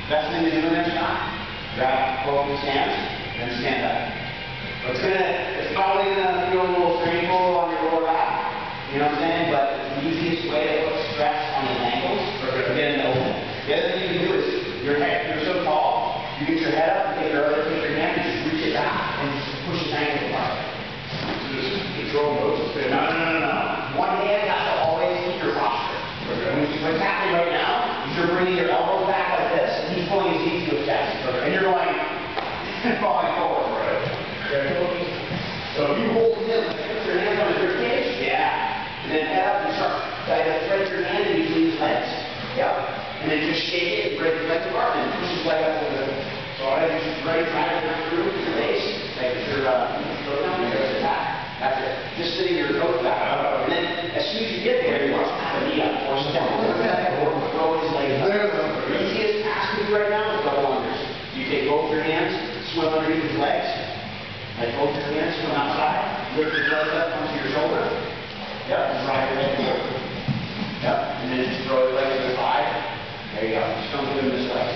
Best thing to do in that shot, grab both his hands, and stand up. It's probably gonna feel a little painful on your lower back, you know what I'm saying? But it's the easiest way to put stress on his ankles to get him to open. The other thing you can do is you're so tall, you get your head up, you take your hand, and just reach it back and just push his ankle apart. Just control those. No. One hand has to always keep your posture. What's happening right now is you're bringing your elbows back like this, and he's pulling his knees to his chest. And you're going, falling forward. So if you hold him, put your hands on his ribcage, and then head up and start, thread your hand in between his legs. And then just shake it and break his legs apart, and push his leg up a little bit. So all I do is just try to break through your base, like if you're throw down, there's the back. That's it. Just sitting your toes back. And then as soon as you get there, you want to have a knee up or step or throw his legs up. The easiest task to do right now is double unders. You take both your hands, swim underneath his legs. Like both your hands swim outside, lift your legs up onto your shoulder. And drive your leg forward. And then just throw your leg to the side. There you go. Just don't do them this way.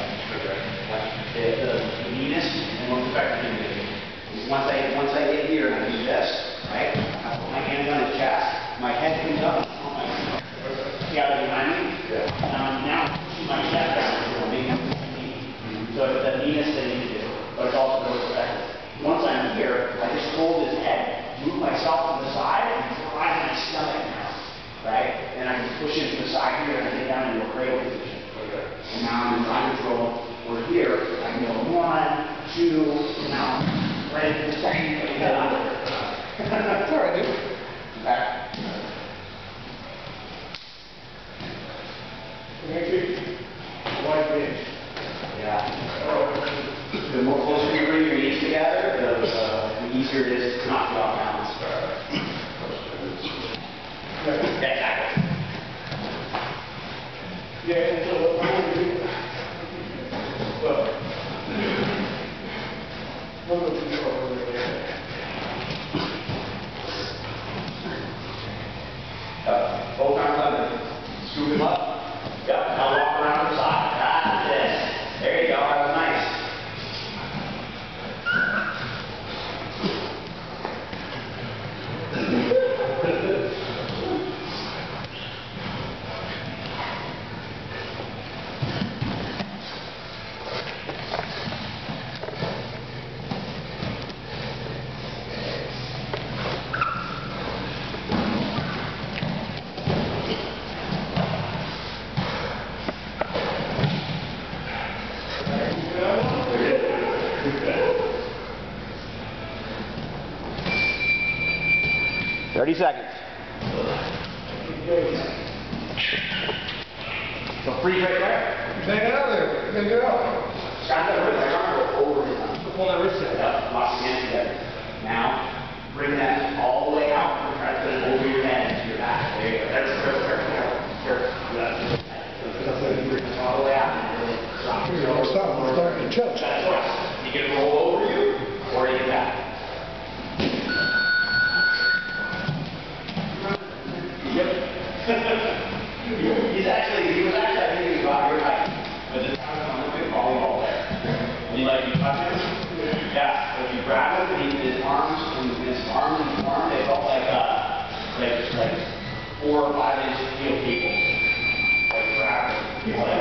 The neatest and most effective thing to do is once I get here and I do this, right? I put my hands on his chest, my head comes up, see how they're behind me? Now I'm pushing my chest down, making him push me. So it's the neatest thing to do, but it's also most effective. Once I'm here, I just hold his head, move myself to the side, and drive my stomach down, right? And I can push him to the side here and I get down into a cradle position. And now I'm in side control. We're here. I can go 1, 2, now I'm ready to second. That's all right, dude. Back. Wide range. The more closer you bring your knees together, the easier it is to knock you off balance. Exactly. And so what I'm going to do, both arms under. Scoop him up. Now walk around the side. That's it. There you go. That was nice. $30 seconds. So freeze right there. Take it out there. You gotta get out. Got that wrist. I want to go over his arm. Pull that wrist in. Lock your hands together. Now, bring that all the way out and try to put it over your head into your back. There you go. That's perfect. All the way out. Stop. I'm starting to choke. That's choice. You can roll over you, or you can back. He was actually, I think he was about your height, but this guy was an Olympic volleyball player. And you touch him? Yeah. So if you grab him, and his arms, they felt like 4 or 5 inch steel people. Like grab him.